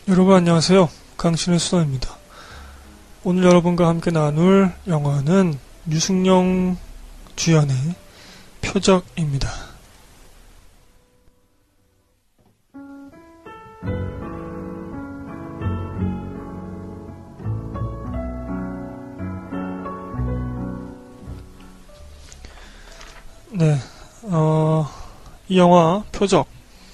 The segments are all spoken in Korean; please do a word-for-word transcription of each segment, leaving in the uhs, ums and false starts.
여러분 안녕하세요. 강신의 수다입니다. 오늘 여러분과 함께 나눌 영화는 유승용 주연의 표적입니다. 네, 어, 이 영화 표적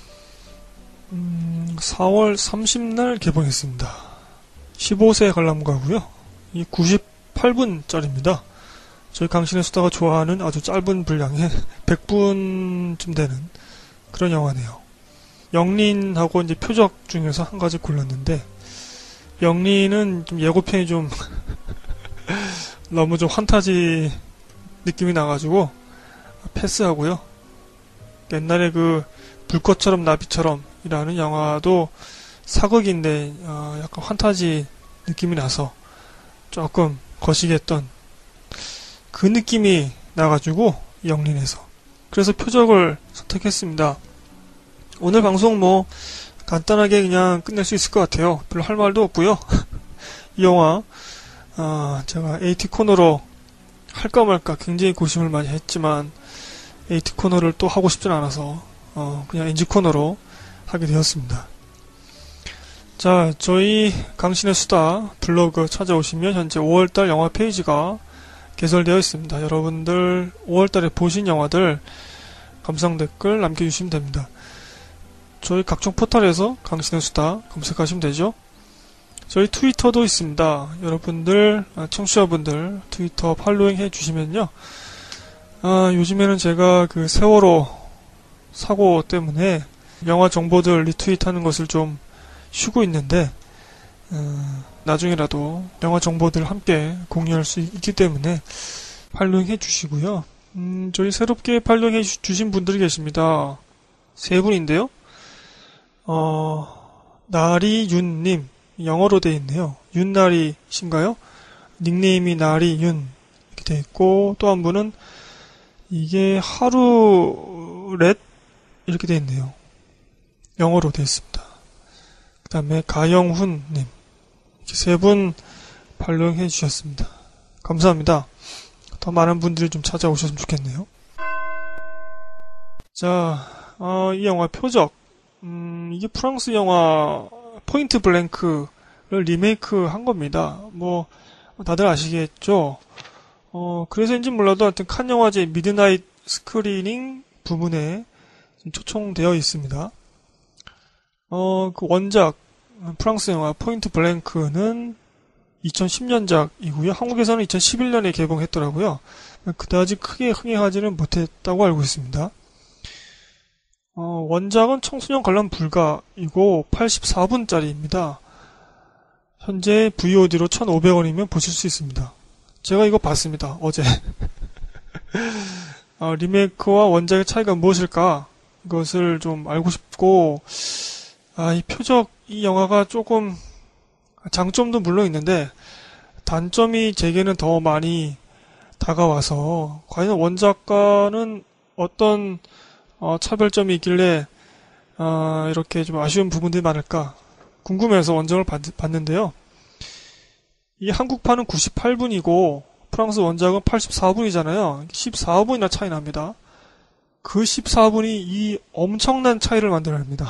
음, 사월 삼십날 개봉했습니다. 십오 세 관람가고요. 이 구십팔 분짜리입니다. 저희 강신의 수다가 좋아하는 아주 짧은 분량의 백 분쯤 되는 그런 영화네요. 영린하고 이제 표적 중에서 한 가지 골랐는데, 영린은 좀 예고편이 좀 너무 좀 환타지 느낌이 나가지고 패스하고요. 옛날에 그 불꽃처럼 나비처럼 이라는 영화도 사극인데 어, 약간 환타지 느낌이 나서 조금 거시기했던 그 느낌이 나가지고 영린에서 그래서 표적을 선택했습니다. 오늘 방송 뭐 간단하게 그냥 끝낼 수 있을 것 같아요. 별로 할 말도 없고요. 이 영화 어, 제가 에이티 코너로 할까 말까 굉장히 고심을 많이 했지만 에이티 코너를 또 하고 싶진 않아서 어, 그냥 엔지 코너로 하게 되었습니다. 자, 저희 강신의 수다 블로그 찾아오시면 현재 오월달 영화 페이지가 개설되어 있습니다. 여러분들 오월달에 보신 영화들 감상 댓글 남겨주시면 됩니다. 저희 각종 포털에서 강신의 수다 검색하시면 되죠. 저희 트위터도 있습니다. 여러분들 청취자분들 트위터 팔로잉 해주시면요. 아, 요즘에는 제가 그 세월호 사고 때문에 영화 정보들 리트윗하는 것을 좀 쉬고 있는데 어, 나중에라도 영화 정보들 함께 공유할 수 있기 때문에 팔로잉 해주시고요. 음, 저희 새롭게 팔로잉 해주신 분들이 계십니다. 세 분인데요. 어, 나리윤님 영어로 되어 있네요. 윤나리신가요? 닉네임이 나리윤 이렇게 되어 있고 또 한 분은 이게 하루렛 이렇게 되어 있네요. 영어로 되어 있습니다. 그 다음에 가영훈님 이렇게 세 분 팔로잉 해주셨습니다. 감사합니다. 더 많은 분들이 좀 찾아오셨으면 좋겠네요. 자, 어, 이 영화 표적 음, 이게 프랑스 영화 포인트 블랭크를 리메이크 한 겁니다. 뭐 다들 아시겠죠? 어, 그래서인지 몰라도 하여튼 칸 영화제 미드나잇 스크리닝 부분에 초청되어 있습니다. 어, 그 원작, 프랑스 영화 포인트 블랭크는 이천십 년작이고요. 한국에서는 이천십일 년에 개봉했더라고요. 그다지 크게 흥행하지는 못했다고 알고 있습니다. 어, 원작은 청소년 관람 불가이고 팔십사 분짜리입니다. 현재 브이오디로 천오백 원이면 보실 수 있습니다. 제가 이거 봤습니다. 어제. 어, 리메이크와 원작의 차이가 무엇일까? 이것을 좀 알고 싶고 아, 이 표적, 이 영화가 조금 장점도 물론 있는데 단점이 제게는 더 많이 다가와서 과연 원작과는 어떤 어, 차별점이 있길래 어, 이렇게 좀 아쉬운 부분들이 많을까 궁금해서 원작을 봤, 봤는데요. 이 한국판은 구십팔 분이고 프랑스 원작은 팔십사 분이잖아요. 십사 분이나 차이 납니다. 그 십사 분이 이 엄청난 차이를 만들어냅니다.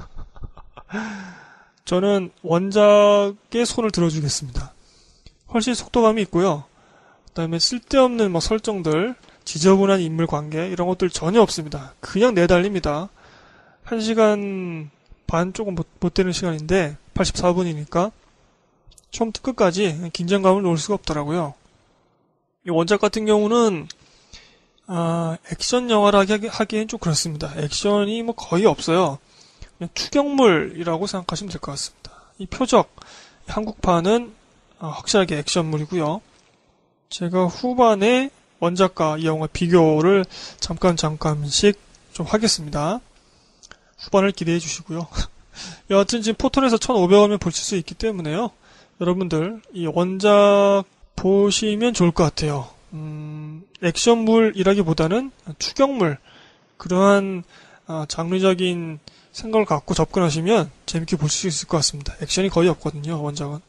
저는 원작의 손을 들어주겠습니다. 훨씬 속도감이 있고요. 그 다음에 쓸데없는 뭐 설정들, 지저분한 인물 관계 이런 것들 전혀 없습니다. 그냥 내달립니다. 한 시간 반 조금 못, 못 되는 시간인데 팔십사 분이니까 처음부터 끝까지 긴장감을 놓을 수가 없더라고요. 이 원작 같은 경우는 아, 액션 영화라 하기엔 좀 그렇습니다. 액션이 뭐 거의 없어요. 그냥 추격물이라고 생각하시면 될 것 같습니다. 이 표적, 한국판은 확실하게 액션물이고요. 제가 후반에 원작과 이 영화 비교를 잠깐 잠깐씩 좀 하겠습니다. 후반을 기대해 주시고요. 여하튼 지금 포털에서 천오백 원이면 보실 수 있기 때문에요. 여러분들 이 원작 보시면 좋을 것 같아요. 음, 액션물이라기보다는 추격물, 그러한 어, 장르적인 생각을 갖고 접근하시면 재밌게 볼 수 있을 것 같습니다. 액션이 거의 없거든요, 원작은.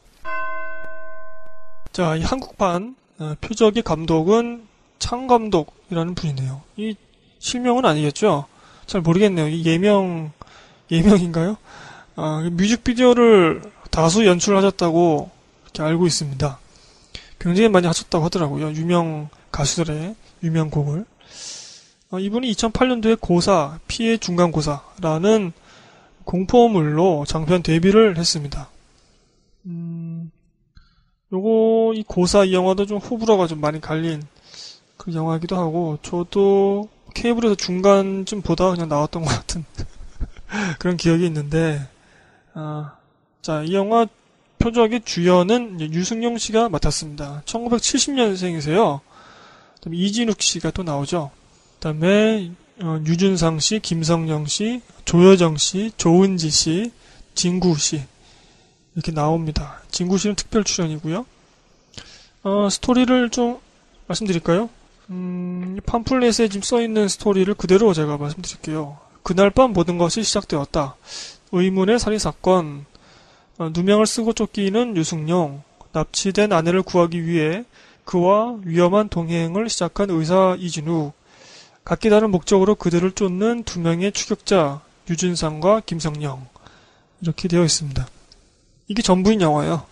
자, 이 한국판 어, 표적의 감독은 창감독이라는 분이네요. 이 실명은 아니겠죠? 잘 모르겠네요. 이 예명, 예명인가요? 아, 뮤직비디오를 다수 연출하셨다고 이렇게 알고 있습니다. 굉장히 많이 하셨다고 하더라고요. 유명 가수들의 유명 곡을. 어, 이분이 이천팔 년도에 고사, 피해 중간고사라는 공포물로 장편 데뷔를 했습니다. 음, 요거, 이 고사 이 영화도 좀 호불호가 좀 많이 갈린 그 영화이기도 하고, 저도 케이블에서 중간쯤 보다 그냥 나왔던 것 같은 그런 기억이 있는데, 아, 자, 이 영화 표적의 주연은 유승용 씨가 맡았습니다. 천구백칠십 년생이세요. 그다음에 이진욱 씨가 또 나오죠. 그다음에 어, 유준상 씨, 김성령 씨, 조여정 씨, 조은지 씨, 진구 씨 이렇게 나옵니다. 진구 씨는 특별 출연이고요. 어, 스토리를 좀 말씀드릴까요? 음, 팜플렛에 지금 써있는 스토리를 그대로 제가 말씀드릴게요. 그날 밤 모든 것이 시작되었다. 의문의 살인사건, 어, 누명을 쓰고 쫓기는 유승용, 납치된 아내를 구하기 위해 그와 위험한 동행을 시작한 의사 이진욱, 각기 다른 목적으로 그들을 쫓는 두 명의 추격자 유준상과 김성령 이렇게 되어 있습니다. 이게 전부인 영화예요.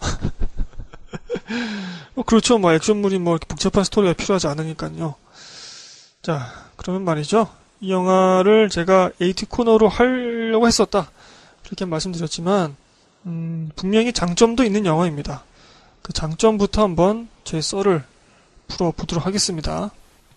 뭐 그렇죠. 뭐 액션물이 뭐 이렇게 복잡한 스토리가 필요하지 않으니까요. 자, 그러면 말이죠. 이 영화를 제가 에이티 코너로 하려고 했었다. 그렇게 말씀드렸지만 음, 분명히 장점도 있는 영화입니다. 그 장점부터 한번 제 썰을 풀어보도록 하겠습니다.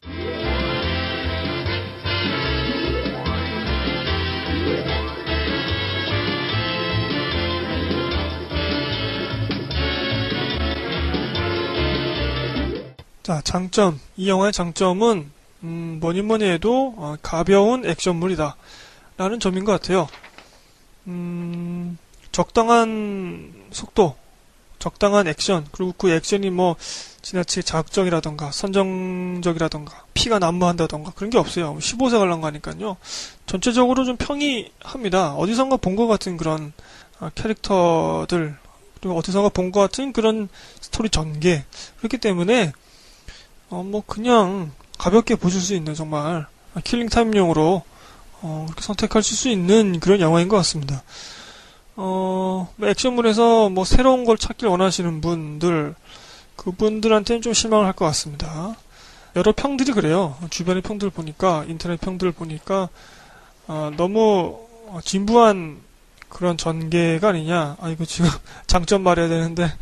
자, 장점. 이 영화의 장점은 음, 뭐니 뭐니 해도 어, 가벼운 액션물이다 라는 점인 것 같아요. 음, 적당한 속도, 적당한 액션, 그리고 그 액션이 뭐 지나치게 자극적이라던가 선정적이라던가 피가 난무한다던가 그런 게 없어요. 십오 세 관람가니까요. 전체적으로 좀 평이합니다. 어디선가 본 것 같은 그런 아, 캐릭터들, 그리고 어디선가 본 것 같은 그런 스토리 전개. 그렇기 때문에 어, 뭐 그냥 가볍게 보실 수 있는 정말 킬링타임용으로 어, 그렇게 선택하실 수 있는 그런 영화인 것 같습니다. 어, 뭐 액션물에서 뭐 새로운 걸 찾길 원하시는 분들, 그분들한테는 좀 실망을 할 것 같습니다. 여러 평들이 그래요. 주변의 평들 보니까, 인터넷 평들 보니까, 어, 너무 진부한 그런 전개가 아니냐. 아, 이거 지금 장점 말해야 되는데,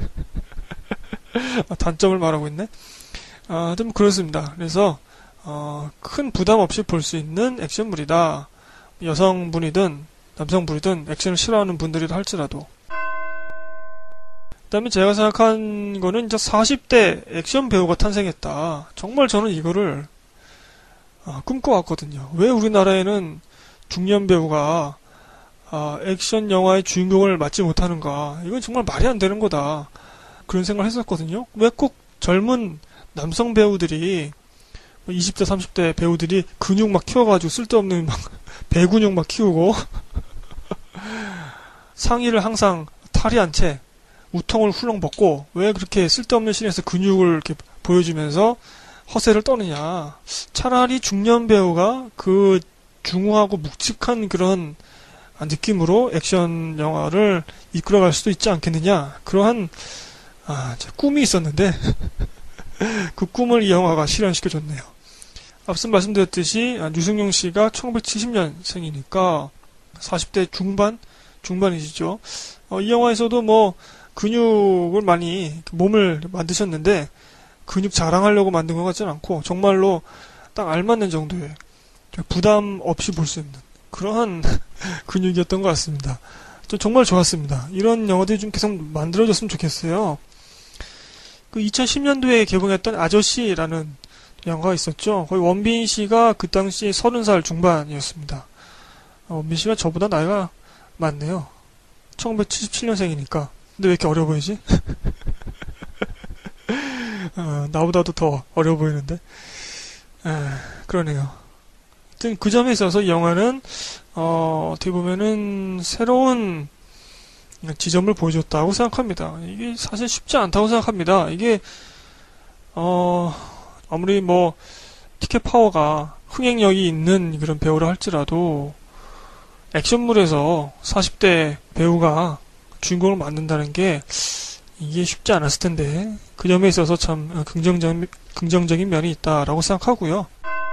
단점을 말하고 있네. 아, 좀 그렇습니다. 그래서, 어, 큰 부담 없이 볼 수 있는 액션물이다. 여성분이든, 남성분이든 액션을 싫어하는 분들이라 할지라도. 그 다음에 제가 생각한 거는 이제 사십 대 액션 배우가 탄생했다. 정말 저는 이거를 아, 꿈꿔왔거든요. 왜 우리나라에는 중년 배우가 아, 액션 영화의 주인공을 맡지 못하는가. 이건 정말 말이 안 되는 거다. 그런 생각을 했었거든요. 왜 꼭 젊은 남성 배우들이 이십 대, 삼십 대 배우들이 근육 막 키워가지고 쓸데없는 막 배근육 막 키우고 상의를 항상 탈의한 채 우통을 훌렁 벗고 왜 그렇게 쓸데없는 씬에서 근육을 이렇게 보여주면서 허세를 떠느냐. 차라리 중년 배우가 그 중후하고 묵직한 그런 느낌으로 액션 영화를 이끌어갈 수도 있지 않겠느냐. 그러한 아, 제 꿈이 있었는데 그 꿈을 이 영화가 실현시켜줬네요. 앞서 말씀드렸듯이 유승용 씨가 천구백칠십 년생이니까 사십 대 중반? 중반이시죠. 어, 이 영화에서도 뭐 근육을 많이 몸을 만드셨는데 근육 자랑하려고 만든 것 같지는 않고 정말로 딱 알맞는 정도의 부담 없이 볼 수 있는 그러한 근육이었던 것 같습니다. 저 정말 좋았습니다. 이런 영화들이 좀 계속 만들어졌으면 좋겠어요. 그 이천십 년도에 개봉했던 아저씨라는 영화가 있었죠. 거의 원빈 씨가 그 당시 서른 살 중반이었습니다. 어, 원빈 씨가 저보다 나이가 많네요. 천구백칠십칠 년생이니까. 근데 왜 이렇게 어려 보이지? 어, 나보다도 더 어려 보이는데. 에, 그러네요. 하여튼 그 점에 있어서 이 영화는 어, 어떻게 보면은 새로운 지점을 보여줬다고 생각합니다. 이게 사실 쉽지 않다고 생각합니다. 이게 어, 아무리 뭐 티켓 파워가 흥행력이 있는 그런 배우라 할지라도 액션물에서 사십 대 배우가 주인공을 맡는다는 게 이게 쉽지 않았을 텐데 그 점에 있어서 참 긍정적, 긍정적인 면이 있다라고 생각하고요.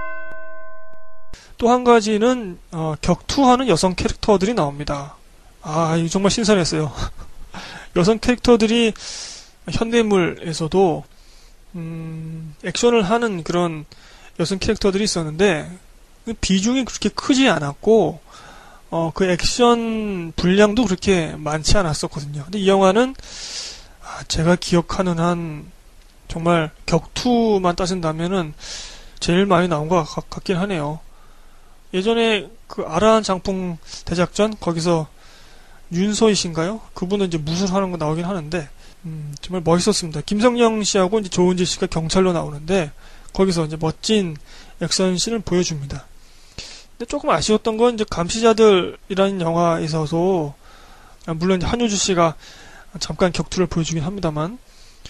또 한 가지는 어, 격투하는 여성 캐릭터들이 나옵니다. 아, 이거 정말 신선했어요. 여성 캐릭터들이 현대물에서도 음, 액션을 하는 그런 여성 캐릭터들이 있었는데 비중이 그렇게 크지 않았고 어, 그 액션 분량도 그렇게 많지 않았었거든요. 근데 이 영화는 아, 제가 기억하는 한 정말 격투만 따진다면은 제일 많이 나온 것 같, 같긴 하네요. 예전에 그 아라한 장풍 대작전 거기서 윤소희 씨인가요? 그분은 이제 무술하는 거 나오긴 하는데 음, 정말 멋있었습니다. 김성령 씨하고 이제 조은지 씨가 경찰로 나오는데 거기서 이제 멋진 액션씬을 보여줍니다. 근데 조금 아쉬웠던 건 이제 감시자들이라는 영화에서도 물론 한효주 씨가 잠깐 격투를 보여주긴 합니다만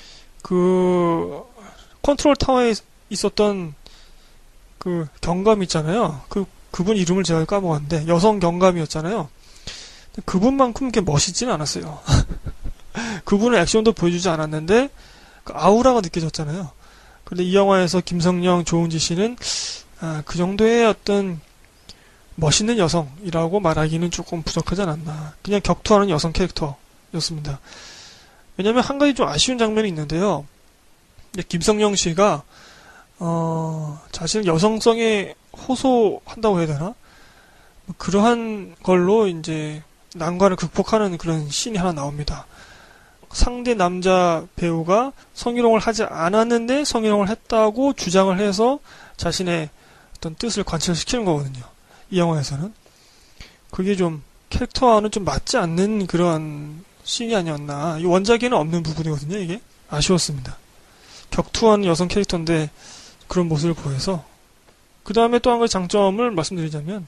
그 컨트롤 타워에 있었던 그 경감 있잖아요. 그 그분 이름을 제가 까먹었는데 여성 경감이었잖아요. 그분만큼 그렇게 멋있지는 않았어요. 그분은 액션도 보여주지 않았는데 그 아우라가 느껴졌잖아요. 그런데 이 영화에서 김성령, 조은지 씨는 아, 그 정도의 어떤 멋있는 여성이라고 말하기는 조금 부족하지 않았나. 그냥 격투하는 여성 캐릭터였습니다. 왜냐면 한 가지 좀 아쉬운 장면이 있는데요. 김성령 씨가 어, 자신을 여성성에 호소한다고 해야 되나? 그러한 걸로 이제 난관을 극복하는 그런 씬이 하나 나옵니다. 상대 남자 배우가 성희롱을 하지 않았는데 성희롱을 했다고 주장을 해서 자신의 어떤 뜻을 관철시키는 거거든요. 이 영화에서는. 그게 좀 캐릭터와는 좀 맞지 않는 그런 씬이 아니었나. 이 원작에는 없는 부분이거든요, 이게. 아쉬웠습니다. 격투하는 여성 캐릭터인데 그런 모습을 보여서. 그 다음에 또 한 가지 장점을 말씀드리자면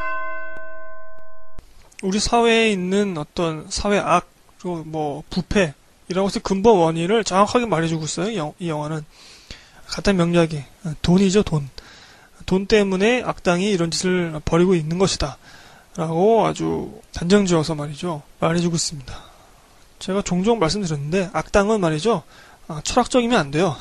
우리 사회에 있는 어떤 사회악, 그리고 뭐 부패 이런 것의 근본 원인을 정확하게 말해주고 있어요. 이 영화는 간단 명료하게 돈이죠, 돈. 돈 때문에 악당이 이런 짓을 벌이고 있는 것이다 라고 아주 단정지어서 말이죠 말해주고 있습니다. 제가 종종 말씀드렸는데 악당은 말이죠 아, 철학적이면 안 돼요.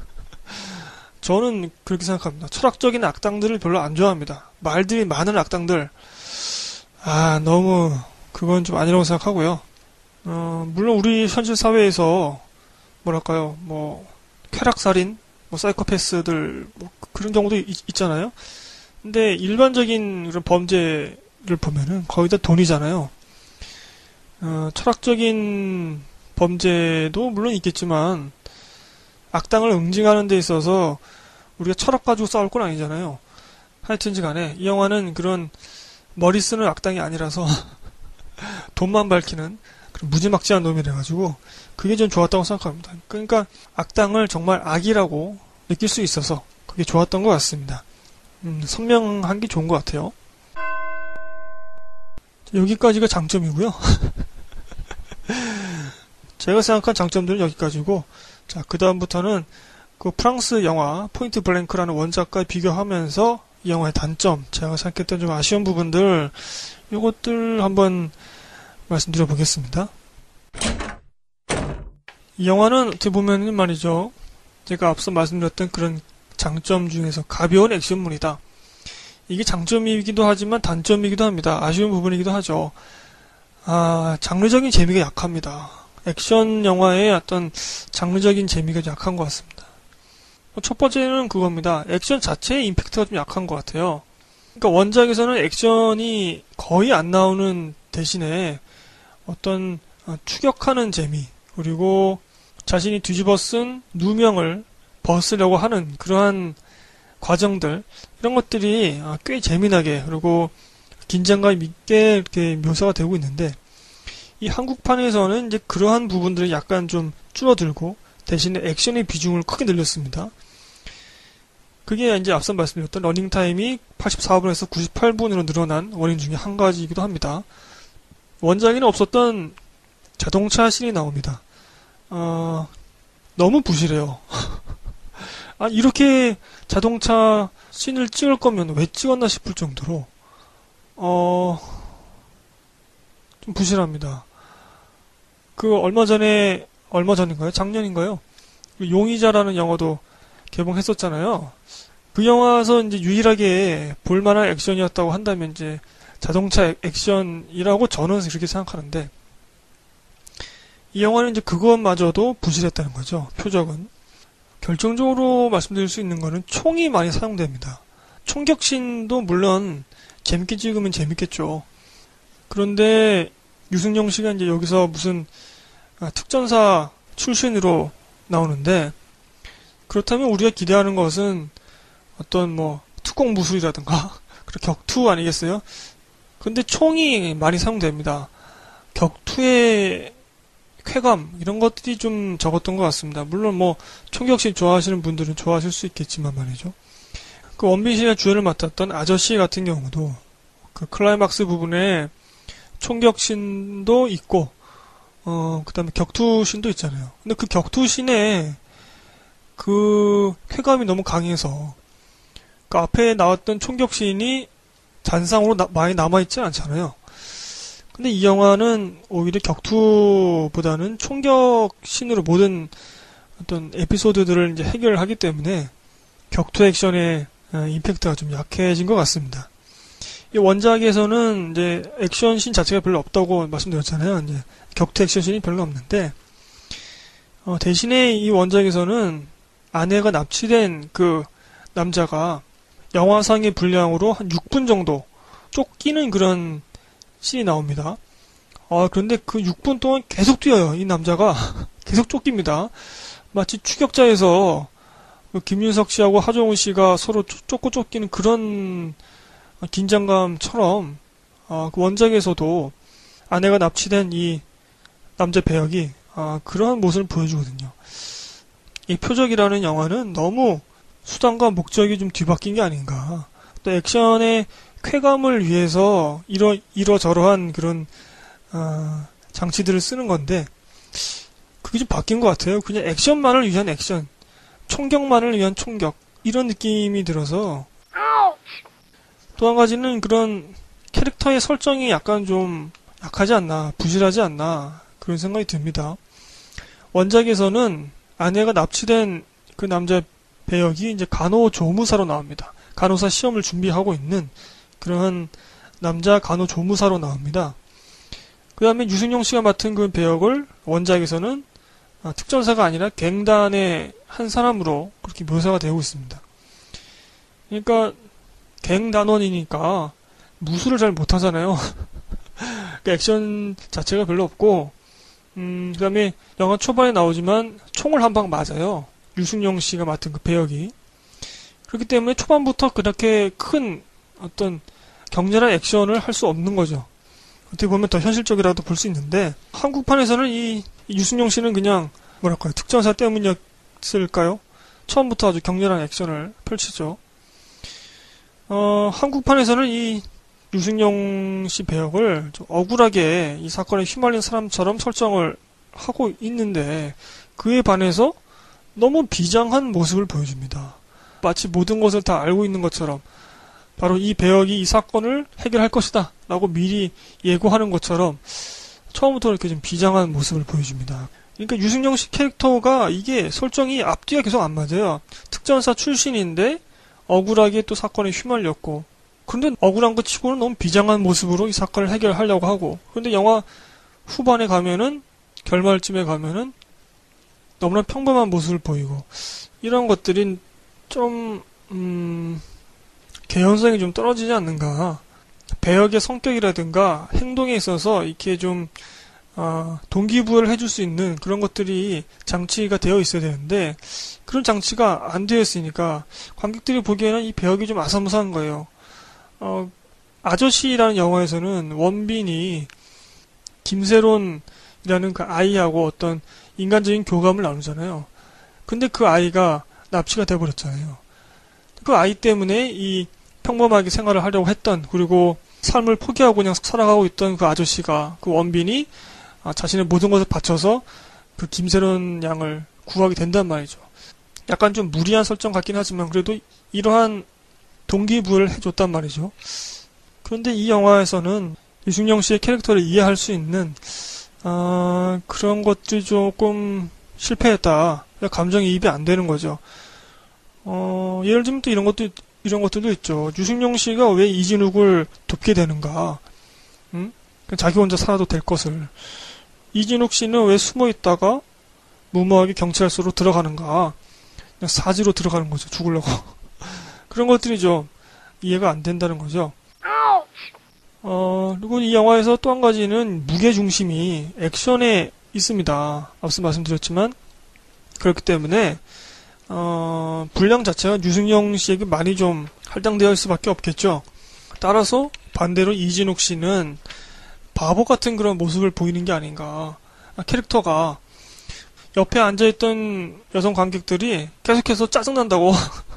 저는 그렇게 생각합니다. 철학적인 악당들을 별로 안 좋아합니다. 말들이 많은 악당들 아 너무 그건 좀 아니라고 생각하고요. 어, 물론 우리 현실 사회에서 뭐랄까요 뭐 쾌락살인 뭐 사이코패스들 뭐 그런 경우도 있, 있잖아요. 근데 일반적인 그런 범죄를 보면은 거의 다 돈이잖아요. 어, 철학적인 범죄도 물론 있겠지만 악당을 응징하는 데 있어서 우리가 철학 가지고 싸울 건 아니잖아요. 하여튼지 간에 이 영화는 그런 머리 쓰는 악당이 아니라서 돈만 밝히는 그런 무지막지한 놈이래가지고 그게 좀 좋았다고 생각합니다. 그러니까 악당을 정말 악이라고 느낄 수 있어서 그게 좋았던 것 같습니다. 음, 선명한 게 좋은 것 같아요. 여기까지가 장점이고요. 제가 생각한 장점들은 여기까지고 자, 그 다음부터는 그 프랑스 영화 포인트 블랭크라는 원작과 비교하면서 이 영화의 단점, 제가 생각했던 좀 아쉬운 부분들 요것들 한번 말씀드려 보겠습니다. 이 영화는 어떻게 보면 말이죠 제가 앞서 말씀드렸던 그런 장점 중에서 가벼운 액션물이다. 이게 장점이기도 하지만 단점이기도 합니다. 아쉬운 부분이기도 하죠. 아, 장르적인 재미가 약합니다. 액션 영화의 어떤 장르적인 재미가 약한 것 같습니다. 첫 번째는 그겁니다. 액션 자체의 임팩트가 좀 약한 것 같아요. 그러니까 원작에서는 액션이 거의 안 나오는 대신에 어떤 추격하는 재미, 그리고 자신이 뒤집어 쓴 누명을 벗으려고 하는 그러한 과정들, 이런 것들이 꽤 재미나게, 그리고 긴장감 있게 이렇게 묘사가 되고 있는데, 이 한국판에서는 이제 그러한 부분들을 약간 좀 줄어들고, 대신에 액션의 비중을 크게 늘렸습니다. 그게 이제 앞서 말씀드렸던 러닝타임이 팔십사 분에서 구십팔 분으로 늘어난 원인 중에 한 가지이기도 합니다. 원작에는 없었던 자동차 씬이 나옵니다. 어, 너무 부실해요. 아, 이렇게 자동차 씬을 찍을 거면 왜 찍었나 싶을 정도로, 어, 좀 부실합니다. 그, 얼마 전에, 얼마 전인가요? 작년인가요? 용의자라는 영화도 개봉했었잖아요. 그 영화에서 이제 유일하게 볼만한 액션이었다고 한다면 이제 자동차 액션이라고 저는 그렇게 생각하는데, 이 영화는 이제 그것마저도 부실했다는 거죠. 표적은. 결정적으로 말씀드릴 수 있는 거는 총이 많이 사용됩니다. 총격신도 물론 재밌게 찍으면 재밌겠죠. 그런데 유승용 씨가 이제 여기서 무슨 특전사 출신으로 나오는데, 그렇다면 우리가 기대하는 것은 어떤 뭐 특공 무술이라든가 그런 격투 아니겠어요? 근데 총이 많이 사용됩니다. 격투의 쾌감 이런 것들이 좀 적었던 것 같습니다. 물론 뭐 총격신 좋아하시는 분들은 좋아하실 수 있겠지만 말이죠. 그 원빈 씨가 주연을 맡았던 아저씨 같은 경우도 그 클라이막스 부분에 총격신도 있고, 어 그다음에 격투신도 있잖아요. 근데 그 격투신에 그 쾌감이 너무 강해서 그 앞에 나왔던 총격신이 잔상으로 나, 많이 남아있지 않잖아요. 근데 이 영화는 오히려 격투보다는 총격신으로 모든 어떤 에피소드들을 이제 해결하기 때문에 격투 액션의 임팩트가 좀 약해진 것 같습니다. 이 원작에서는 이제 액션신 자체가 별로 없다고 말씀드렸잖아요. 이제 격투 액션신이 별로 없는데, 어, 대신에 이 원작에서는 아내가 납치된 그 남자가 영화상의 분량으로 한 육 분 정도 쫓기는 그런 씬이 나옵니다. 아, 그런데 그 육 분 동안 계속 뛰어요. 이 남자가 계속 쫓깁니다. 마치 추격자에서 김윤석 씨하고 하정우 씨가 서로 쫓고 쫓기는 그런 긴장감처럼, 어, 그 원작에서도 아내가 납치된 이 남자 배역이 아, 그러한 모습을 보여주거든요. 이 표적이라는 영화는 너무 수단과 목적이 좀 뒤바뀐 게 아닌가. 또 액션의 쾌감을 위해서 이러, 이러저러한 그런, 어, 장치들을 쓰는 건데, 그게 좀 바뀐 것 같아요. 그냥 액션만을 위한 액션, 총격만을 위한 총격, 이런 느낌이 들어서, 또 한 가지는 그런 캐릭터의 설정이 약간 좀 약하지 않나, 부실하지 않나, 그런 생각이 듭니다. 원작에서는 아내가 납치된 그 남자 배역이 이제 간호조무사로 나옵니다. 간호사 시험을 준비하고 있는 그러한 남자 간호조무사로 나옵니다. 그 다음에 유승용 씨가 맡은 그 배역을 원작에서는 아, 특전사가 아니라 갱단의 한 사람으로 그렇게 묘사가 되고 있습니다. 그러니까 갱단원이니까 무술을 잘 못하잖아요. 그 액션 자체가 별로 없고, 음, 그 다음에 영화 초반에 나오지만 총을 한 방 맞아요. 유승용 씨가 맡은 그 배역이. 그렇기 때문에 초반부터 그렇게 큰 어떤 격렬한 액션을 할 수 없는 거죠. 어떻게 보면 더 현실적이라도 볼 수 있는데, 한국판에서는 이 유승용 씨는 그냥 뭐랄까요, 특전사 때문이었을까요? 처음부터 아주 격렬한 액션을 펼치죠. 어, 한국판에서는 이 유승용 씨 배역을 좀 억울하게 이 사건에 휘말린 사람처럼 설정을 하고 있는데, 그에 반해서 너무 비장한 모습을 보여줍니다. 마치 모든 것을 다 알고 있는 것처럼, 바로 이 배역이 이 사건을 해결할 것이다 라고 미리 예고하는 것처럼 처음부터 이렇게 좀 비장한 모습을 보여줍니다. 그러니까 유승용 씨 캐릭터가 이게 설정이 앞뒤가 계속 안 맞아요. 특전사 출신인데 억울하게 또 사건에 휘말렸고, 그런데 억울한 것 치고는 너무 비장한 모습으로 이 사건을 해결하려고 하고, 그런데 영화 후반에 가면은, 결말쯤에 가면은 너무나 평범한 모습을 보이고, 이런 것들이 좀 음, 개연성이 좀 떨어지지 않는가. 배역의 성격이라든가 행동에 있어서 이렇게 좀 어, 동기부여를 해줄 수 있는 그런 것들이 장치가 되어 있어야 되는데, 그런 장치가 안 되어 있으니까 관객들이 보기에는 이 배역이 좀 아사무사한 거예요. 어, 아저씨라는 영화에서는 원빈이 김세론이라는 그 아이하고 어떤 인간적인 교감을 나누잖아요. 근데 그 아이가 납치가 돼버렸잖아요. 그 아이 때문에 이 평범하게 생활을 하려고 했던, 그리고 삶을 포기하고 그냥 살아가고 있던 그 아저씨가, 그 원빈이 아, 자신의 모든 것을 바쳐서 그 김세론 양을 구하게 된단 말이죠. 약간 좀 무리한 설정 같긴 하지만 그래도 이러한 동기부여를 해줬단 말이죠. 그런데 이 영화에서는 유승용 씨의 캐릭터를 이해할 수 있는 어, 그런 것들이 조금 실패했다. 감정이입이 안 되는 거죠. 어, 예를 들면 또 이런 것도 이런 것들도 있죠. 유승용 씨가 왜 이진욱을 돕게 되는가? 응? 자기 혼자 살아도 될 것을. 이진욱 씨는 왜 숨어 있다가 무모하게 경찰서로 들어가는가? 그냥 사지로 들어가는 거죠. 죽으려고. 그런 것들이 좀 이해가 안 된다는 거죠. 어, 그리고 이 영화에서 또 한 가지는 무게중심이 액션에 있습니다. 앞서 말씀드렸지만 그렇기 때문에 어, 분량 자체가 유승용 씨에게 많이 좀 할당되어 있을 수밖에 없겠죠. 따라서 반대로 이진욱 씨는 바보 같은 그런 모습을 보이는 게 아닌가. 아, 캐릭터가 옆에 앉아있던 여성 관객들이 계속해서 짜증난다고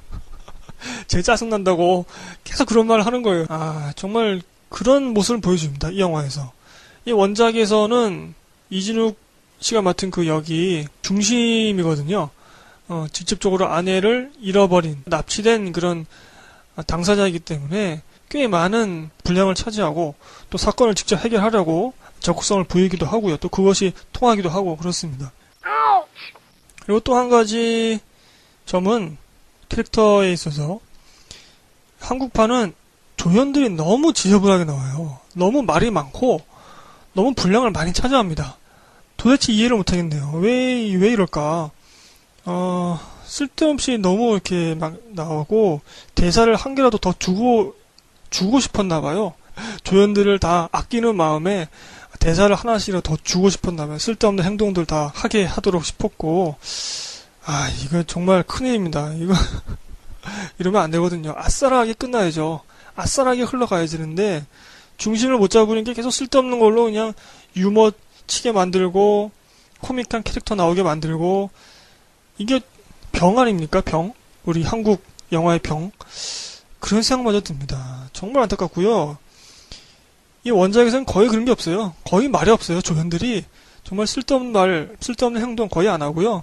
제 짜증난다고 계속 그런 말을 하는 거예요. 아, 정말 그런 모습을 보여줍니다. 이 영화에서. 이 원작에서는 이진욱 씨가 맡은 그 역이 중심이거든요. 어, 직접적으로 아내를 잃어버린, 납치된 그런 당사자이기 때문에 꽤 많은 분량을 차지하고 또 사건을 직접 해결하려고 적극성을 보이기도 하고요. 또 그것이 통하기도 하고 그렇습니다. 그리고 또 한 가지 점은 캐릭터에 있어서 한국판은 조연들이 너무 지저분하게 나와요. 너무 말이 많고 너무 분량을 많이 차지합니다. 도대체 이해를 못하겠네요. 왜, 왜 이럴까? 어, 쓸데없이 너무 이렇게 막 나오고 대사를 한 개라도 더 주고 주고 싶었나봐요. 조연들을 다 아끼는 마음에 대사를 하나씩이라도 더 주고 싶었나봐요. 쓸데없는 행동들 다 하게 하도록 싶었고, 아, 이거 정말 큰일입니다. 이거 이러면 안 되거든요. 아싸라하게 끝나야죠. 아싸라하게 흘러가야 되는데 중심을 못 잡으는 게 계속 쓸데없는 걸로 그냥 유머 치게 만들고 코믹한 캐릭터 나오게 만들고, 이게 병 아닙니까? 병? 우리 한국 영화의 병? 그런 생각마저 듭니다. 정말 안타깝고요. 이 원작에서는 거의 그런 게 없어요. 거의 말이 없어요. 조연들이 정말 쓸데없는 말, 쓸데없는 행동 거의 안 하고요.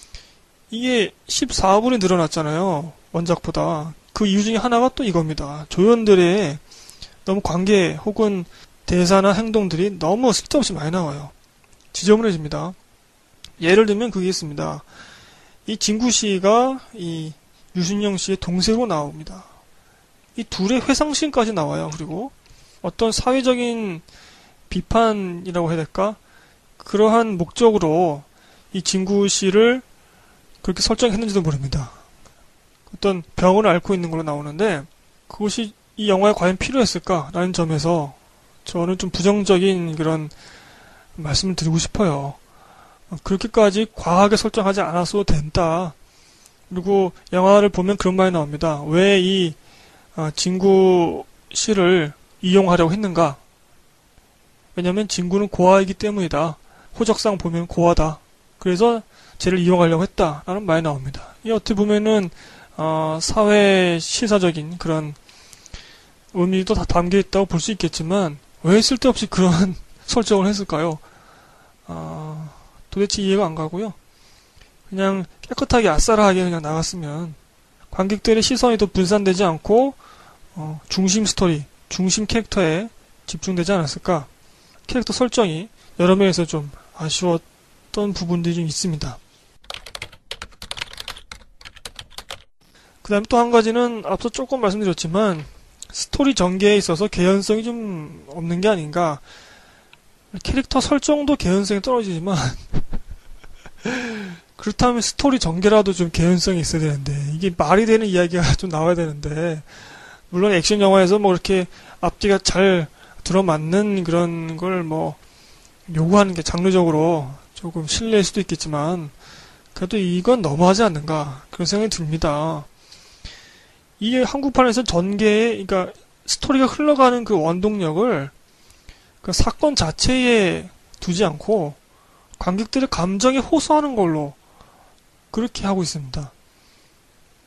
이게 십사 분이 늘어났잖아요. 원작보다. 그 이유 중에 하나가 또 이겁니다. 조연들의 너무 관계 혹은 대사나 행동들이 너무 쓸데없이 많이 나와요. 지저분해집니다. 예를 들면 그게 있습니다. 이 진구 씨가 이 유승용 씨의 동생으로 나옵니다. 이 둘의 회상씬까지 나와요. 그리고 어떤 사회적인 비판이라고 해야 될까? 그러한 목적으로 이 진구 씨를 그렇게 설정했는지도 모릅니다. 어떤 병을 앓고 있는 걸로 나오는데 그것이 이 영화에 과연 필요했을까라는 점에서 저는 좀 부정적인 그런 말씀을 드리고 싶어요. 그렇게까지 과하게 설정하지 않았어도 된다. 그리고 영화를 보면 그런 말이 나옵니다. 왜 이 진구 씨를 이용하려고 했는가? 왜냐면 진구는 고아이기 때문이다. 호적상 보면 고아다. 그래서 쟤를 이용하려고 했다라는 말이 나옵니다. 이 어떻게 보면은 어, 사회 시사적인 그런 의미도 다 담겨 있다고 볼 수 있겠지만 왜 쓸데없이 그런 설정을 했을까요? 어, 도대체 이해가 안 가고요. 그냥 깨끗하게 아싸라하게 그냥 나갔으면 관객들의 시선이 더 분산되지 않고 어, 중심 스토리, 중심 캐릭터에 집중되지 않았을까? 캐릭터 설정이 여러 면에서 좀 아쉬웠던 부분들이 좀 있습니다. 그 다음에 또 한 가지는 앞서 조금 말씀드렸지만 스토리 전개에 있어서 개연성이 좀 없는 게 아닌가. 캐릭터 설정도 개연성이 떨어지지만 그렇다면 스토리 전개라도 좀 개연성이 있어야 되는데 이게 말이 되는 이야기가 좀 나와야 되는데 물론 액션 영화에서 뭐 그렇게 앞뒤가 잘 들어맞는 그런 걸 뭐 요구하는 게 장르적으로 조금 실례일 수도 있겠지만 그래도 이건 너무하지 않는가 그런 생각이 듭니다. 이게 한국판에서 전개에 그러니까 스토리가 흘러가는 그 원동력을 그 사건 자체에 두지 않고 관객들의 감정에 호소하는 걸로 그렇게 하고 있습니다.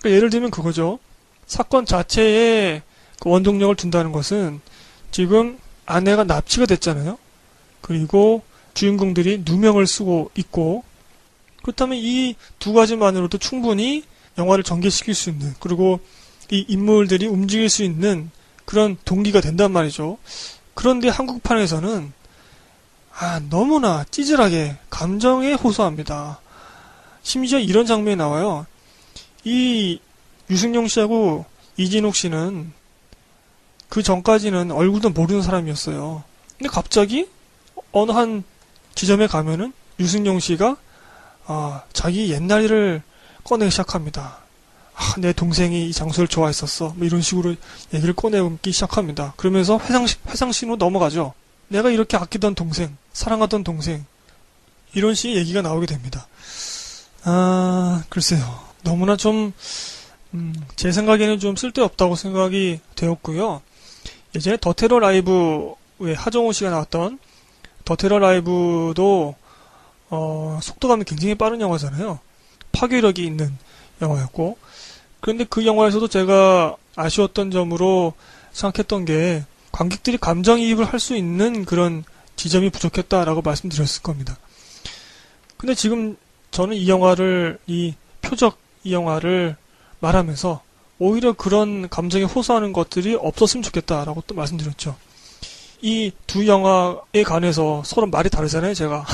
그러니까 예를 들면 그거죠. 사건 자체에 그 원동력을 둔다는 것은 지금 아내가 납치가 됐잖아요. 그리고 주인공들이 누명을 쓰고 있고, 그렇다면 이 두 가지만으로도 충분히 영화를 전개시킬 수 있는, 그리고 이 인물들이 움직일 수 있는 그런 동기가 된단 말이죠. 그런데 한국판에서는 아, 너무나 찌질하게 감정에 호소합니다. 심지어 이런 장면이 나와요. 이 유승용 씨하고 이진욱 씨는 그 전까지는 얼굴도 모르는 사람이었어요. 근데 갑자기 어느 한 지점에 가면은 유승용 씨가 아, 자기 옛날 일을 꺼내기 시작합니다. 아, 내 동생이 이 장소를 좋아했었어. 뭐 이런 식으로 얘기를 꺼내기 시작합니다. 그러면서 회상시, 회상신으로 넘어가죠. 내가 이렇게 아끼던 동생, 사랑하던 동생, 이런 식의 얘기가 나오게 됩니다. 아, 글쎄요. 너무나 좀, 음, 제 생각에는 좀 쓸데없다고 생각이 되었고요. 예전에 더 테러 라이브에 하정우 씨가 나왔던 더 테러 라이브도 어, 속도감이 굉장히 빠른 영화잖아요. 파괴력이 있는 영화였고, 그런데 그 영화에서도 제가 아쉬웠던 점으로 생각했던 게 관객들이 감정이입을 할 수 있는 그런 지점이 부족했다라고 말씀드렸을 겁니다. 근데 지금 저는 이 영화를, 이 표적 이 영화를 말하면서 오히려 그런 감정에 호소하는 것들이 없었으면 좋겠다라고 또 말씀드렸죠. 이 두 영화에 관해서 서로 말이 다르잖아요, 제가.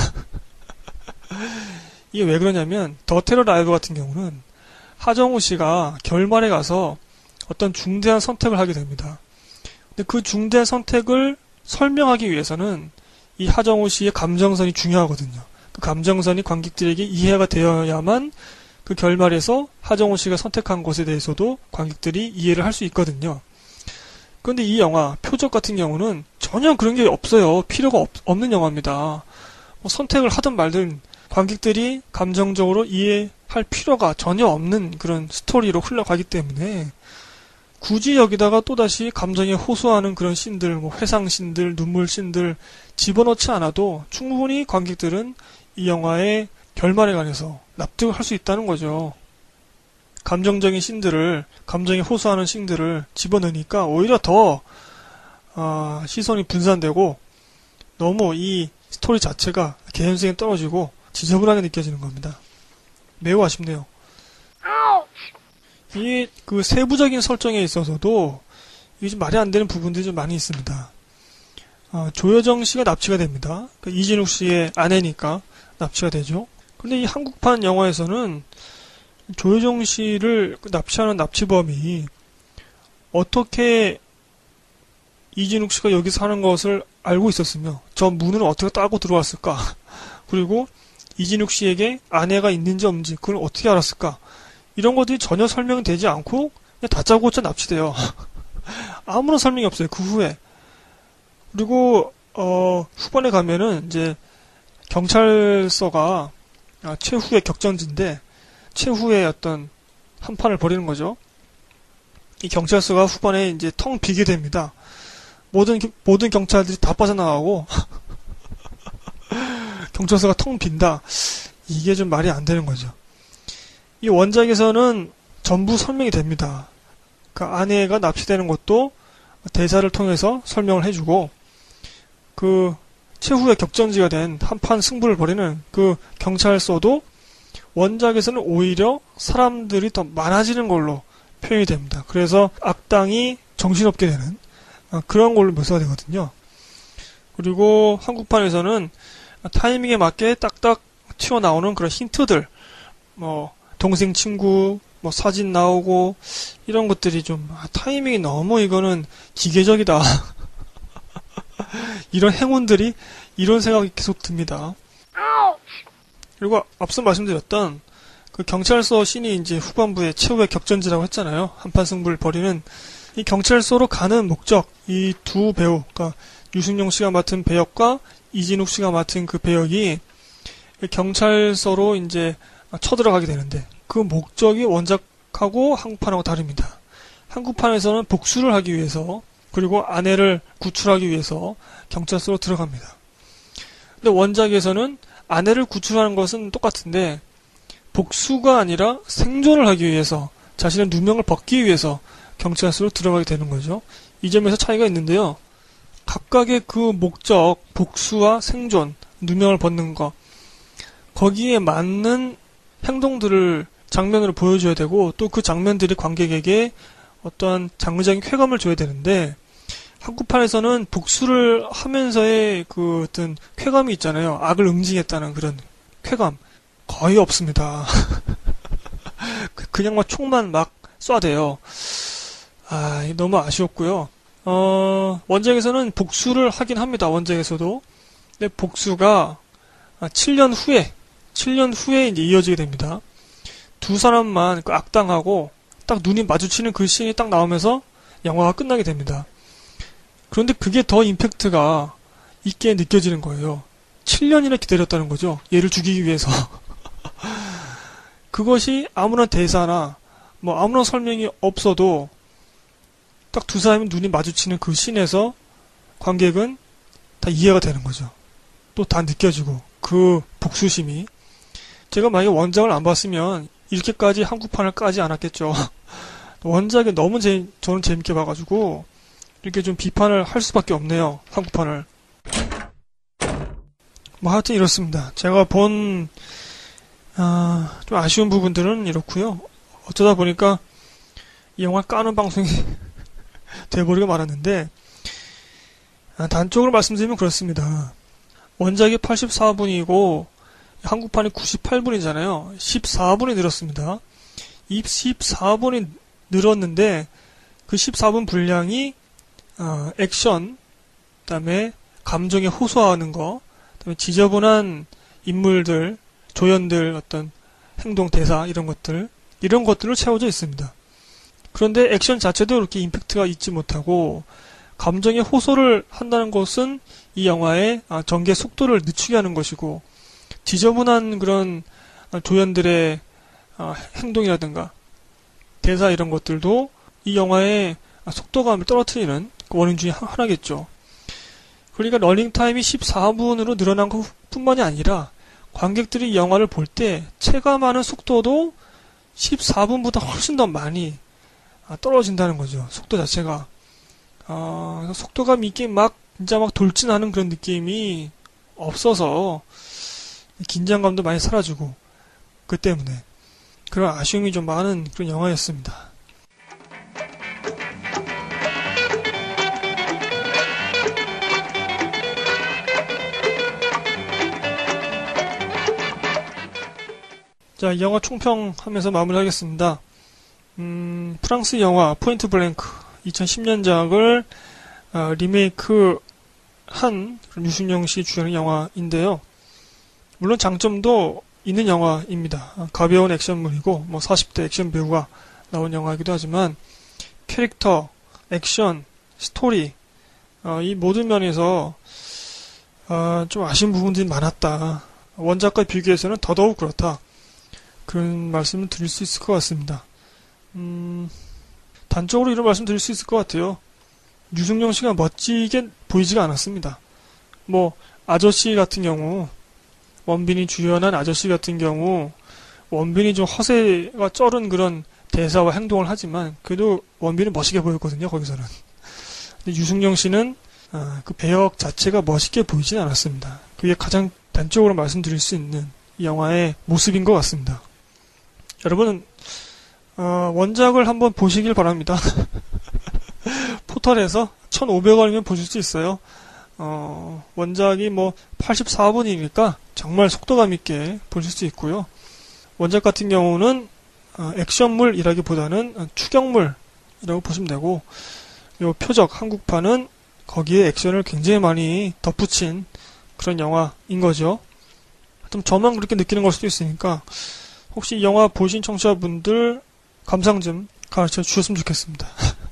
이게 왜 그러냐면 더 테러 라이브 같은 경우는 하정우 씨가 결말에 가서 어떤 중대한 선택을 하게 됩니다. 근데 그 중대한 선택을 설명하기 위해서는 이 하정우 씨의 감정선이 중요하거든요. 그 감정선이 관객들에게 이해가 되어야만 그 결말에서 하정우 씨가 선택한 것에 대해서도 관객들이 이해를 할 수 있거든요. 그런데 이 영화 표적 같은 경우는 전혀 그런 게 없어요. 필요가 없, 없는 영화입니다. 뭐 선택을 하든 말든 관객들이 감정적으로 이해할 필요가 전혀 없는 그런 스토리로 흘러가기 때문에 굳이 여기다가 또다시 감정에 호소하는 그런 씬들, 뭐 회상씬들, 눈물씬들 집어넣지 않아도 충분히 관객들은 이 영화의 결말에 관해서 납득을 할 수 있다는 거죠. 감정적인 씬들을, 감정에 호소하는 씬들을 집어넣으니까 오히려 더 어, 시선이 분산되고 너무 이 스토리 자체가 개연성이 떨어지고 지저분하게 느껴지는 겁니다. 매우 아쉽네요. 이 그 세부적인 설정에 있어서도 이게 좀 말이 안 되는 부분들이 좀 많이 있습니다. 어, 조여정 씨가 납치가 됩니다. 그 이진욱 씨의 아내니까 납치가 되죠. 근데 이 한국판 영화에서는 조여정 씨를 납치하는 납치범이 어떻게 이진욱 씨가 여기서 하는 것을 알고 있었으며 저 문을 어떻게 따고 들어왔을까? 그리고 이진욱 씨에게 아내가 있는지 없는지 그걸 어떻게 알았을까? 이런 것들이 전혀 설명이 되지 않고 그냥 다짜고짜 납치돼요. 아무런 설명이 없어요. 그 후에. 그리고 어, 후반에 가면은 이제 경찰서가 아, 최후의 격전지인데 최후의 어떤 한판을 벌이는 거죠. 이 경찰서가 후반에 이제 텅 비게 됩니다. 모든 모든 경찰들이 다 빠져나가고 경찰서가 텅 빈다. 이게 좀 말이 안 되는 거죠. 이 원작에서는 전부 설명이 됩니다. 그 아내가 납치되는 것도 대사를 통해서 설명을 해주고 그 최후의 격전지가 된 한판 승부를 벌이는 그 경찰서도 원작에서는 오히려 사람들이 더 많아지는 걸로 표현이 됩니다. 그래서 악당이 정신없게 되는 그런 걸로 묘사가 되거든요. 그리고 한국판에서는 타이밍에 맞게 딱딱 튀어나오는 그런 힌트들, 뭐 동생 친구, 뭐 사진 나오고 이런 것들이 좀 아, 타이밍이 너무 이거는 기계적이다. 이런 행운들이 이런 생각이 계속 듭니다. 그리고 앞서 말씀드렸던 그 경찰서 씬이 이제 후반부에 최후의 격전지라고 했잖아요. 한판 승부를 벌이는 이 경찰서로 가는 목적, 이 두 배우, 그러니까 유승용 씨가 맡은 배역과 이진욱 씨가 맡은 그 배역이 경찰서로 이제 쳐들어가게 되는데 그 목적이 원작하고 한국판하고 다릅니다. 한국판에서는 복수를 하기 위해서 그리고 아내를 구출하기 위해서 경찰서로 들어갑니다. 근데 원작에서는 아내를 구출하는 것은 똑같은데 복수가 아니라 생존을 하기 위해서 자신의 누명을 벗기 위해서 경찰서로 들어가게 되는 거죠. 이 점에서 차이가 있는데요. 각각의 그 목적, 복수와 생존, 누명을 벗는 거, 거기에 맞는 행동들을 장면으로 보여줘야 되고, 또 그 장면들이 관객에게 어떠한 장르적인 쾌감을 줘야 되는데, 한국판에서는 복수를 하면서의 그 어떤 쾌감이 있잖아요. 악을 응징했다는 그런 쾌감 거의 없습니다. 그냥 막 총만 막 쏴대요. 아, 너무 아쉬웠고요. 어, 원작에서는 복수를 하긴 합니다. 원작에서도. 근데 복수가 칠 년 후에 칠 년 후에 이제 이어지게 됩니다. 두 사람만 그 악당하고 딱 눈이 마주치는 그 씬이 딱 나오면서 영화가 끝나게 됩니다. 그런데 그게 더 임팩트가 있게 느껴지는 거예요. 칠 년이나 기다렸다는 거죠. 얘를 죽이기 위해서. 그것이 아무런 대사나 뭐 아무런 설명이 없어도 딱 두 사람이 눈이 마주치는 그 씬에서 관객은 다 이해가 되는 거죠. 또 다 느껴지고 그 복수심이. 제가 만약에 원작을 안 봤으면 이렇게까지 한국판을 까지 않았겠죠. 원작이 너무 제, 저는 재밌게 봐가지고 이렇게 좀 비판을 할 수밖에 없네요. 한국판을. 뭐 하여튼 이렇습니다. 제가 본 아, 좀 아쉬운 부분들은 이렇고요. 어쩌다 보니까 이 영화 까는 방송이 돼버리고 말았는데, 아, 단적으로 말씀드리면 그렇습니다. 원작이 팔십사 분이고 한국판이 구십팔 분이잖아요. 십사 분이 늘었습니다. 이 십사 분이 늘었는데 그 십사 분 분량이 어, 액션, 그 다음에 감정에 호소하는 거, 그 다음에 지저분한 인물들, 조연들 어떤 행동, 대사 이런 것들, 이런 것들로 채워져 있습니다. 그런데 액션 자체도 이렇게 임팩트가 있지 못하고 감정에 호소를 한다는 것은 이 영화의 전개 속도를 늦추게 하는 것이고, 지저분한 그런 조연들의 행동이라든가 대사 이런 것들도 이 영화의 속도감을 떨어뜨리는 그 원인 중에 하나겠죠. 그러니까 러닝타임이 십사 분으로 늘어난 것 뿐만이 아니라 관객들이 이 영화를 볼 때 체감하는 속도도 십사 분보다 훨씬 더 많이 떨어진다는 거죠. 속도 자체가. 어, 속도감 있게 막 진짜 막 돌진하는 그런 느낌이 없어서 긴장감도 많이 사라지고, 그 때문에 그런 아쉬움이 좀 많은 그런 영화였습니다. 자, 이 영화 총평하면서 마무리하겠습니다. 음, 프랑스 영화 포인트 블랭크 이천십 년작을 어, 리메이크 한 유승용 씨 주연의 영화인데요. 물론 장점도 있는 영화입니다. 가벼운 액션물이고 뭐 사십 대 액션 배우가 나온 영화이기도 하지만 캐릭터, 액션, 스토리 어, 이 모든 면에서 어, 좀 아쉬운 부분들이 많았다. 원작과 비교해서는 더더욱 그렇다. 그런 말씀을 드릴 수 있을 것 같습니다. 음, 단적으로 이런 말씀 드릴 수 있을 것 같아요. 유승용 씨가 멋지게 보이지가 않았습니다. 뭐 아저씨 같은 경우, 원빈이 주연한 아저씨 같은 경우 원빈이 좀 허세가 쩔은 그런 대사와 행동을 하지만 그래도 원빈은 멋있게 보였거든요. 거기서는. 근데 유승용 씨는 아, 그 배역 자체가 멋있게 보이진 않았습니다. 그게 가장 단적으로 말씀드릴 수 있는 이 영화의 모습인 것 같습니다. 여러분 어, 원작을 한번 보시길 바랍니다. 포털에서 천오백 원이면 보실 수 있어요. 어, 원작이 뭐 팔십사 분이니까 정말 속도감 있게 보실 수 있고요. 원작 같은 경우는 어, 액션물이라기보다는 추격물이라고 보시면 되고, 요 표적 한국판은 거기에 액션을 굉장히 많이 덧붙인 그런 영화인 거죠. 좀 저만 그렇게 느끼는 걸 수도 있으니까 혹시 이 영화 보신 청취자분들 감상 좀 가르쳐 주셨으면 좋겠습니다.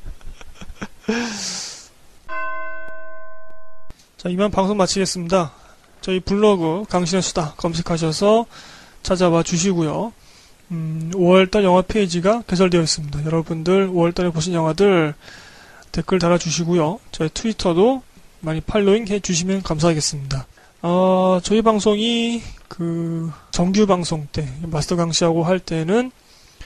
자, 이만 방송 마치겠습니다. 저희 블로그 강신의 수다 검색하셔서 찾아봐 주시고요. 음, 오월달 영화 페이지가 개설되어 있습니다. 여러분들 오월달에 보신 영화들 댓글 달아주시고요. 저희 트위터도 많이 팔로잉 해주시면 감사하겠습니다. 어, 저희 방송이 그 정규 방송 때 마스터 강씨하고 할 때는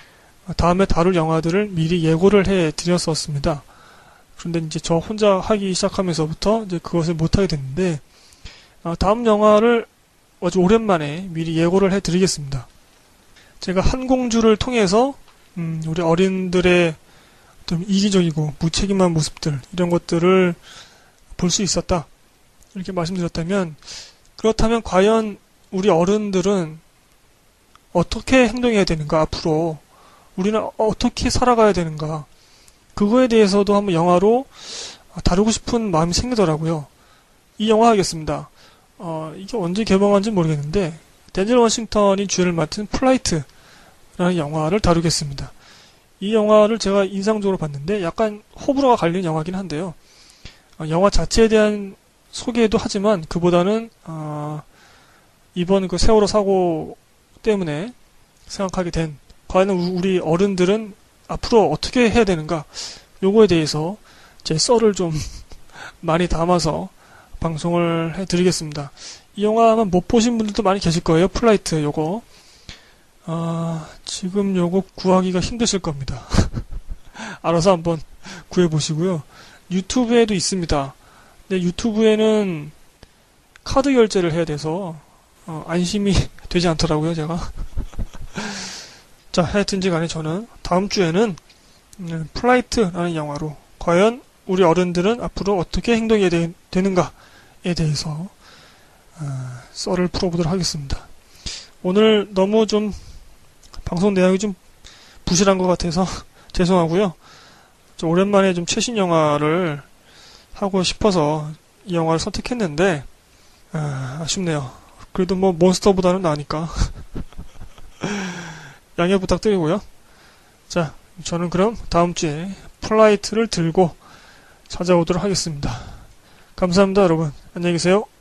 다음에 다룰 영화들을 미리 예고를 해 드렸었습니다. 그런데 이제 저 혼자 하기 시작하면서부터 이제 그것을 못하게 됐는데, 어, 다음 영화를 아주 오랜만에 미리 예고를 해 드리겠습니다. 제가 한공주를 통해서, 음, 우리 어린들의 좀 이기적이고 무책임한 모습들, 이런 것들을 볼 수 있었다. 이렇게 말씀드렸다면, 그렇다면 과연 우리 어른들은 어떻게 행동해야 되는가, 앞으로. 우리는 어떻게 살아가야 되는가. 그거에 대해서도 한번 영화로 다루고 싶은 마음이 생기더라고요. 이 영화 하겠습니다. 어, 이게 언제 개봉한지 모르겠는데, 덴젤 워싱턴이 주연을 맡은 플라이트라는 영화를 다루겠습니다. 이 영화를 제가 인상적으로 봤는데, 약간 호불호가 갈리는 영화긴 한데요. 어, 영화 자체에 대한 소개도 하지만, 그보다는, 어, 이번 그 세월호 사고 때문에 생각하게 된, 과연 우리 어른들은 앞으로 어떻게 해야 되는가, 요거에 대해서 제 썰을 좀 많이 담아서 방송을 해드리겠습니다. 이 영화 아마 못 보신 분들도 많이 계실 거예요. 플라이트 요거. 아, 지금 요거 구하기가 힘드실 겁니다. 알아서 한번 구해보시고요. 유튜브에도 있습니다. 근데 유튜브에는 카드 결제를 해야 돼서 어, 안심이 되지 않더라고요, 제가. 자, 하여튼지 간에 저는 다음 주에는 음, 플라이트라는 영화로 과연 우리 어른들은 앞으로 어떻게 행동해야 되, 되는가에 대해서 어, 썰을 풀어보도록 하겠습니다. 오늘 너무 좀 방송 내용이 좀 부실한 것 같아서 죄송하고요. 좀 오랜만에 좀 최신 영화를 하고 싶어서 이 영화를 선택했는데 아, 아쉽네요. 그래도 뭐 몬스터보다는 나으니까 양해 부탁드리고요. 자, 저는 그럼 다음 주에 플라이트를 들고 찾아오도록 하겠습니다. 감사합니다, 여러분. 안녕히 계세요.